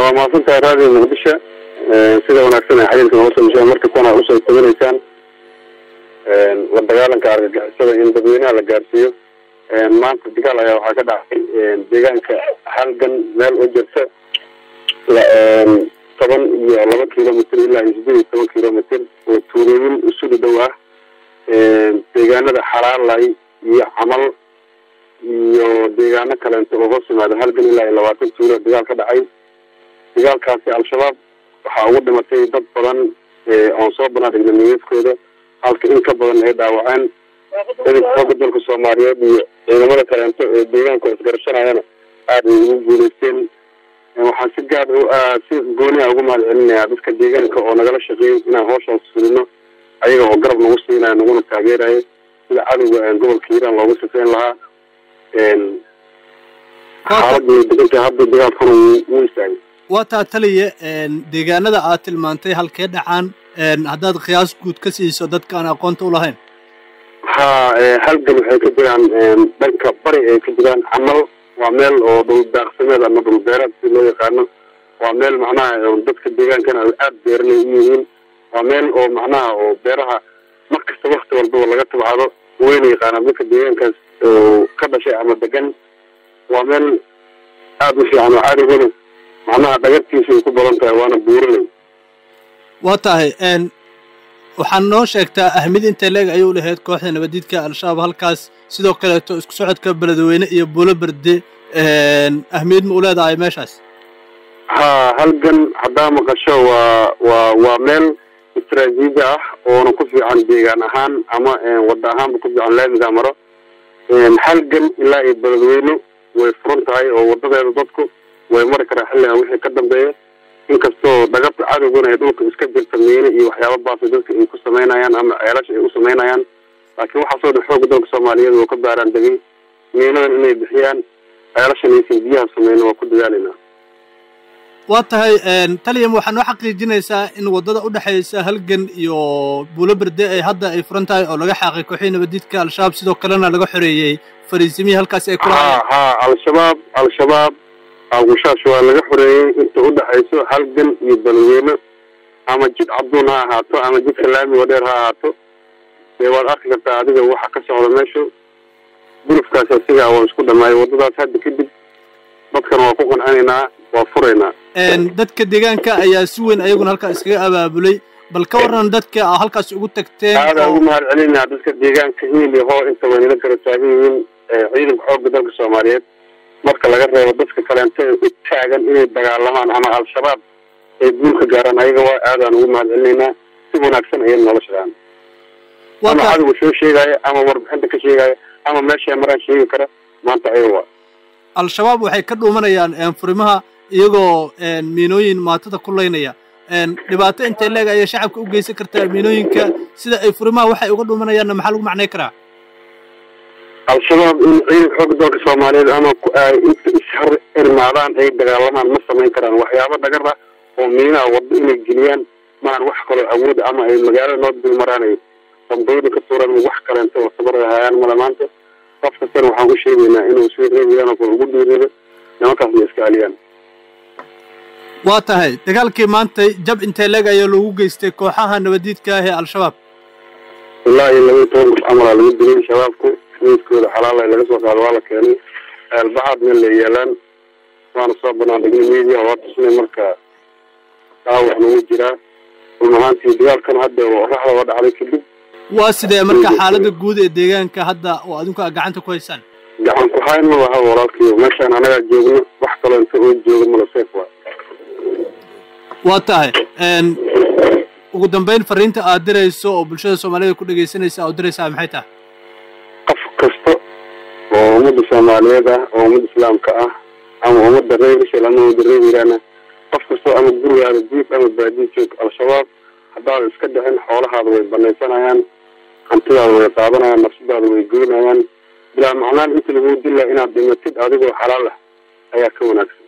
وما كنت راضي مقدشة سيدا وناكسنا حديث كنوصل مشاهد مركب كونا أوصل التمريسان والدقالن كارجع سيدا إن بدوينها لقارسيو ما أنت الدقال أيها وحاكدا ديغان كحلقا مال أجرسة طبعا لما كيلومتر إلا يجدين 7 كيلومتر وتوريين أسود دواه ديغان هذا حرار لاي يعمل iyo deegaano kale inta uga simaado halgan ilaa 20 tuuro dagaal ka dhacay dagaalkaasi al-shabaab waxa ugu dhimatay dad badan oo soo banaaday meeyadkooda halka in ka badan ay dhaawaceen dadka dalka Soomaaliyeed iyo ciidamada kale inta deegaanka isgarashanayana aad ugu guuleysteen waxaan si gaar ah si gooni ah ugu mahadcelinayaa dadka deegaanka oo nagala shaqeeyay inaan hawshan fulino ayaga oo garab nagu siinay naguna taageeray sida cadawga gobolka Hiiraan loogu safeyn lahaa وتا تلي deegaanada aad tilmaantay halkee dhacaan hadaad qiyaas guud ka siiso dadka aan aqoonta u lahayn halgan waxay ka jiraan dhanka bari ay ka jiraan amal waa meel oo dul daaqsimeed ama dul beerad si loo yaqaano waa meel macnaha dadka deegaankana aad beerley yihiin waa meel oo macnaha oo beeraha markasta waqti walba laga tabcado weyn yaqaan dadka deegaankaas ka dhashay ama degan waa meel aad u fiican oo caadi ah macnaha dhagartiisa ku badan tahay waana buurley watahay waxaan noo sheegtaa ahmid inta leeg ayuu lahayd kooxda nabadiidka al-shabaab halkaas sidoo kale isku socodka beledweyne iyo buulo barde ahmid ma u leedahay meeshaas halgan hadaa maqasho waa meel istiraatiiji ah oo ku fiican deegaan ahaan ama wada ahaan ku fiican laamiga maro halgan ilaa ay beledweyne way furan tahay oo wadadeeda dadku way mari karaan xilliga wixii ka dambeeya inkastoo dhagabta cadawguna ay dhulka iska jirta meelo iyo waxyaabo baas dadka ay ku sameynayaan ama ceelasha ay u sameynayaan laakiin waxa soo dhaxoog dalka Soomaaliyeed oo ka baaran dagay meeladan inay bixiyaan ceelasha ay biyaha sameeyaan waa ku dadaalayna watahay taliyam waxaan u xaqiijinaysaa in wadada u dhaxaysa halgan iyo buulo barde ay hadda ay furan tahay oo laga xaqay kooxda nabadiidka al-shabaab sidoo kalena laga xoreeyay fariisimihii halkaas ay ku lahaayeen al-shabaab awgushaas waa laga xoreeyay inta u dhaxayso halgan iyo beledweyne ama jid cabduun ha ahaato ama jid salaami wadeer ha ahaato waad arki kartaa adiga waxa ka socda meesha gurufkaas asiga waa isku dhamaay wadadaas hadda kadib dadkan waa ku qancinaynaa waa furaynaa dadka deegaanka ayaa si weyn ayaguna halkaas iskaga abaabulay bal ka waran dadka halkaas ugu tagteen aad ugu mahadcelinaa dadka deegaanka hiil iyo inta wayna kala taagan yihiin ciidanka xoogga dalka Soomaaliyeed marka laga reebo dadka kale inta u taagan inay dagaalamaan ama al-shabaab ay guulka gaaraan ayaga waa aad aan ugu mahadcelinaynaa si wanaagsan ayay noloshadaan waxa adigu soo sheegay ama warbixinta ka sheegay ama meesha maraan sheegi kara maanta ayaga al-shabaab waxay ka dhuumanayaan furimaha iyagoo miinooyin maatada ku leynaya dhibaato intee leeg ay shacabka u geysan kartaa miinooyinka sida ay furimaha waxay uga dhuumanayaan maxaa lagu macnay karaa al-shabaab in ciidanka xoogga dalka Soomaaliyeed ama inta ishar irmaadaan ay dagaalamaan ma sameyn karaan waxyaabo dhagar ah oo miinaha wada inay geliyaan maan wax kale awood ama ay magaalada noo dul maraanay dambayda ka tuuran wax kale inta sabarayaan malamaanta qofka tan waxaan u sheegaynaa inuu soo reebiyaan oo ugu dhiirido nimankaas iska aliyaan watahay dagaalkii maanta jab intee leeg ayaa lagu geystay kooxaha nabadiidka ah ee al-shabaab wallahi lagu toon amala lagu dilay shabaabku midkooda xalaal ay laga soo qaado waa la keenay albaad meel la yeelan waana soo banaaday media waa tusnay marka wax lagu jira maanta dagaalkan hadda waxa wada dhacay kadib waa sidee marka xaaladda guud ee deegaanka hadda oo adinku gacanta ku haysan gacan ku hayno waxa walaalkii meeshan anaga joogno wax kale inta oo joogo ma la seef waa tahay ugu dambeyn fariinta aad dirayso oo bulshada Soomaaliyeed ku dhageysanaysa oo diraysa maxay tahay qof kasta oo ummadda Soomaaliyeed ah oo ummadda Islaamka ah ama ummadda reer Islaam oo reerana qof kasta ama guriga diib ama baadiyo joog al-shabaab hadaa iska dhaxin xoolahaada way banaysanayaan hantidaada way qaadanayaan nafsadaada way goynayaan bilaa macnaan inta lagu dilaa inaad dhimatid adigoo xalaal ah ayaa ka wanaagsan